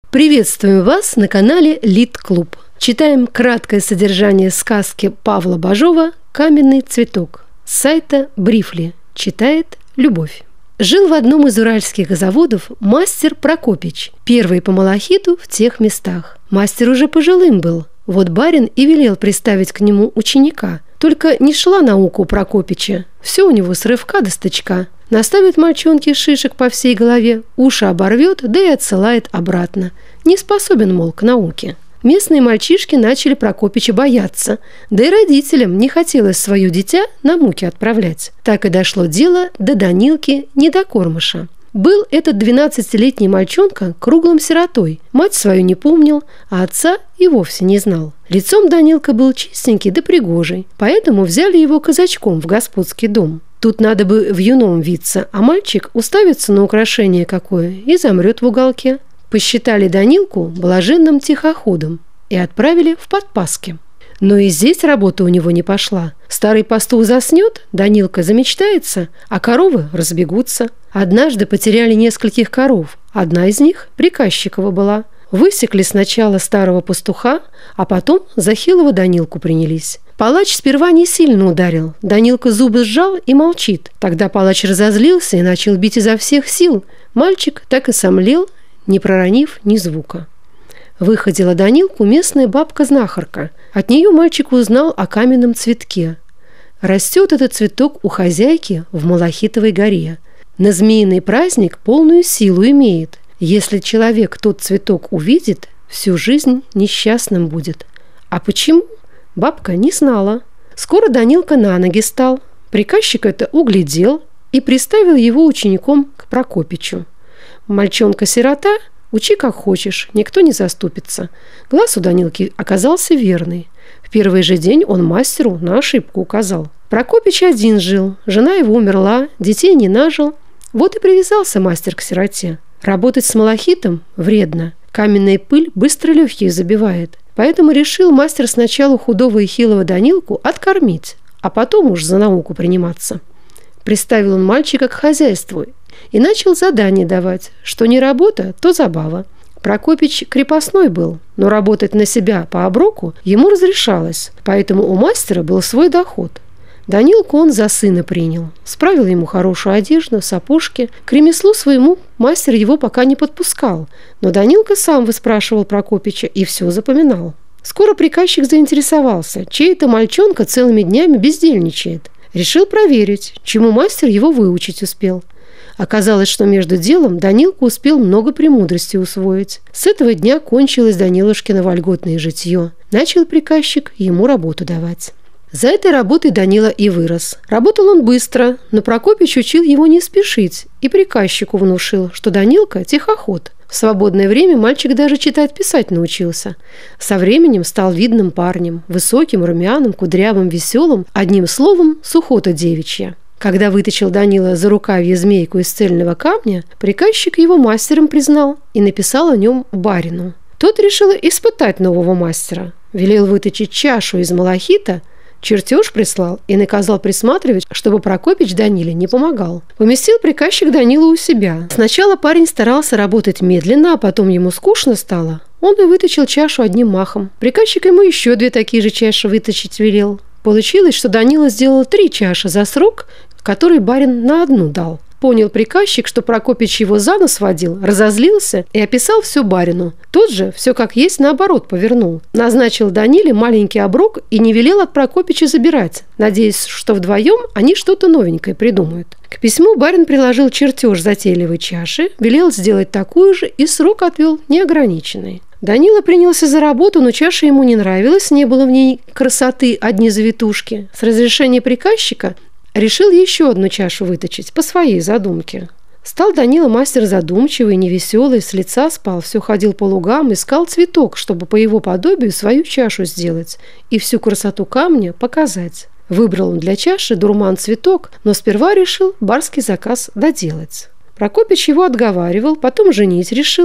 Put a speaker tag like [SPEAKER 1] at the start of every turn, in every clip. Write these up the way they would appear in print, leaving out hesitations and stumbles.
[SPEAKER 1] Приветствуем вас на канале Лит-клуб. Читаем краткое содержание сказки Павла Бажова «Каменный цветок» с сайта Брифли. Читает Любовь. Жил в одном из уральских заводов мастер Прокопич, первый по малахиту в тех местах. Мастер уже пожилым был. Вот барин и велел приставить к нему ученика. Только не шла наука у Прокопича. Все у него с рывка до стычка. Наставит мальчонке шишек по всей голове, уши оборвет, да и отсылает обратно. Не способен, мол, к науке. Местные мальчишки начали Прокопича бояться, да и родителям не хотелось свое дитя на муки отправлять. Так и дошло дело до Данилки Недокормыша. Был этот 12-летний мальчонка круглым сиротой, мать свою не помнил, а отца и вовсе не знал. Лицом Данилка был чистенький да пригожий, поэтому взяли его казачком в господский дом. Тут надо бы в юном виться, а мальчик уставится на украшение какое и замрет в уголке. Посчитали Данилку блаженным тихоходом и отправили в подпаски. Но и здесь работа у него не пошла. Старый пастух заснет, Данилка замечтается, а коровы разбегутся. Однажды потеряли нескольких коров. Одна из них приказчикова была. Высекли сначала старого пастуха, а потом за хилого Данилку принялись. Палач сперва не сильно ударил. Данилка зубы сжал и молчит. Тогда палач разозлился и начал бить изо всех сил. Мальчик так и сомлел, не проронив ни звука. Выходила Данилку местная бабка-знахарка. От нее мальчик узнал о каменном цветке. Растет этот цветок у хозяйки в Малахитовой горе. На змеиный праздник полную силу имеет. Если человек тот цветок увидит, всю жизнь несчастным будет. А почему? Бабка не знала. Скоро Данилка на ноги стал. Приказчик это углядел и приставил его учеником к Прокопичу. Мальчонка-сирота, учи как хочешь, никто не заступится. Глаз у Данилки оказался верный. В первый же день он мастеру на ошибку указал. Прокопич один жил, жена его умерла, детей не нажил. Вот и привязался мастер к сироте. Работать с малахитом вредно. Каменная пыль быстро легкие забивает. Поэтому решил мастер сначала худого и хилого Данилку откормить, а потом уж за науку приниматься. Приставил он мальчика к хозяйству и начал задание давать, что не работа, то забава. Прокопич крепостной был, но работать на себя по оброку ему разрешалось, поэтому у мастера был свой доход. Данилку он за сына принял, справил ему хорошую одежду, сапожки. К ремеслу своему мастер его пока не подпускал, но Данилка сам выспрашивал Прокопича и все запоминал. Скоро приказчик заинтересовался, чей это мальчонка целыми днями бездельничает. Решил проверить, чему мастер его выучить успел. Оказалось, что между делом Данилка успел много премудрости усвоить. С этого дня кончилось Данилушкино вольготное житье. Начал приказчик ему работу давать. За этой работой Данила и вырос. Работал он быстро, но Прокопич учил его не спешить и приказчику внушил, что Данилка – тихоход. В свободное время мальчик даже читать-писать научился. Со временем стал видным парнем, высоким, румяным, кудрявым, веселым, одним словом – сухота девичья. Когда вытащил Данила за рукавье змейку из цельного камня, приказчик его мастером признал и написал о нем барину. Тот решил испытать нового мастера. Велел выточить чашу из малахита, чертеж прислал и наказал присматривать, чтобы Прокопич Даниле не помогал. Поместил приказчик Данилу у себя. Сначала парень старался работать медленно, а потом ему скучно стало. Он и выточил чашу одним махом. Приказчик ему еще 2 такие же чаши выточить велел. Получилось, что Данила сделал 3 чаши за срок, который барин на одну дал. Понял приказчик, что Прокопич его за нос водил, разозлился и описал все барину. Тот же все как есть наоборот повернул. Назначил Даниле маленький оброк и не велел от Прокопича забирать, надеясь, что вдвоем они что-то новенькое придумают. К письму барин приложил чертеж затейливой чаши, велел сделать такую же и срок отвел неограниченный. Данила принялся за работу, но чаша ему не нравилась, не было в ней красоты, одни завитушки. С разрешения приказчика решил еще одну чашу выточить по своей задумке. Стал Данила мастер задумчивый, невеселый, с лица спал, все ходил по лугам, искал цветок, чтобы по его подобию свою чашу сделать и всю красоту камня показать. Выбрал он для чаши дурман-цветок, но сперва решил барский заказ доделать. Прокопич его отговаривал, потом женить решил,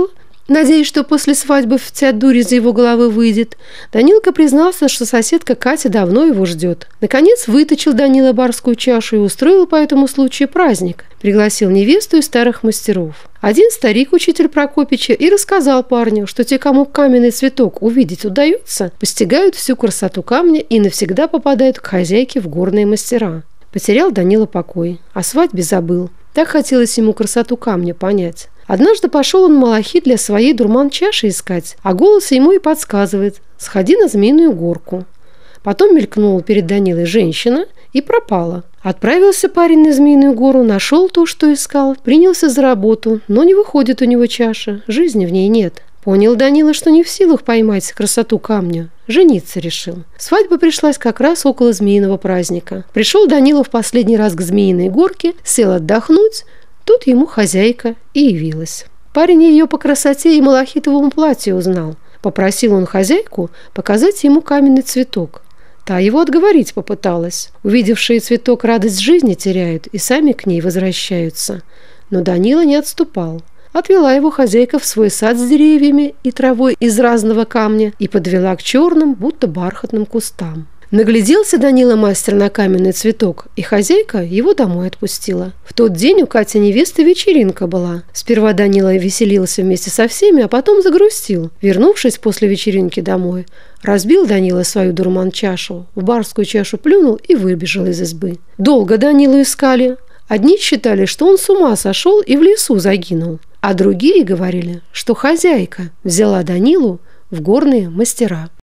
[SPEAKER 1] Надеясь, что после свадьбы вся дурь из его головы выйдет, Данилка признался, что соседка Катя давно его ждет. Наконец выточил Данила барскую чашу и устроил по этому случаю праздник. Пригласил невесту и старых мастеров. Один старик, учитель Прокопича, и рассказал парню, что те, кому каменный цветок увидеть удается, постигают всю красоту камня и навсегда попадают к хозяйке в горные мастера. Потерял Данила покой, о свадьбе забыл. Так хотелось ему красоту камня понять. Однажды пошел он в малахит для своей дурман-чаши искать, а голос ему и подсказывает: «Сходи на Змеиную горку». Потом мелькнула перед Данилой женщина и пропала. Отправился парень на Змеиную гору, нашел то, что искал, принялся за работу, но не выходит у него чаша, жизни в ней нет. Понял Данила, что не в силах поймать красоту камня. Жениться решил. Свадьба пришлась как раз около змеиного праздника. Пришел Данила в последний раз к Змеиной горке, сел отдохнуть. Тут ему хозяйка и явилась. Парень ее по красоте и малахитовому платью узнал. Попросил он хозяйку показать ему каменный цветок. Та его отговорить попыталась. Увидевшие цветок радость жизни теряют и сами к ней возвращаются. Но Данила не отступал. Отвела его хозяйка в свой сад с деревьями и травой из разного камня и подвела к черным, будто бархатным кустам. Нагляделся Данила мастер на каменный цветок, и хозяйка его домой отпустила. В тот день у Кати невесты вечеринка была. Сперва Данила веселился вместе со всеми, а потом загрустил. Вернувшись после вечеринки домой, разбил Данила свою дурман-чашу, в барскую чашу плюнул и выбежал из избы. Долго Данилу искали. Одни считали, что он с ума сошел и в лесу загинул, а другие говорили, что хозяйка взяла Данилу в горные мастера.